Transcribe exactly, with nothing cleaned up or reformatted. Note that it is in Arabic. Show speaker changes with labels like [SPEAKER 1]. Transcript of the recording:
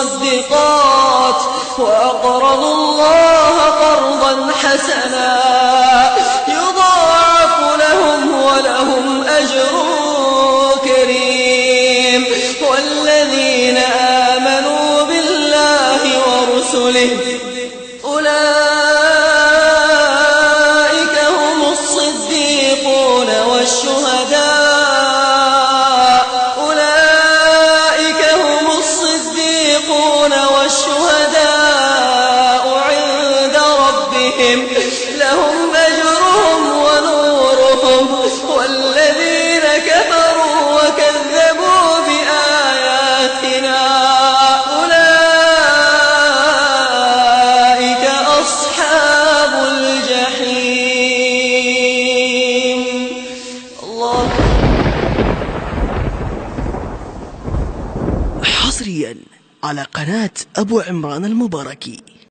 [SPEAKER 1] مصدقات وأقرضوا الله قرضا حسنا يضاعف لهم ولهم أجر كريم. والذين آمنوا بالله ورسله أولئك هم الصديقون والشهداء أولئك هم الصديقون والشهداء عند ربهم لهم أجرهم ونورهم. والذين كفروا وكذبوا بآياتنا أولئك أصحاب الجحيم. الله.
[SPEAKER 2] حصريا على قناة أبو عمران المباركي.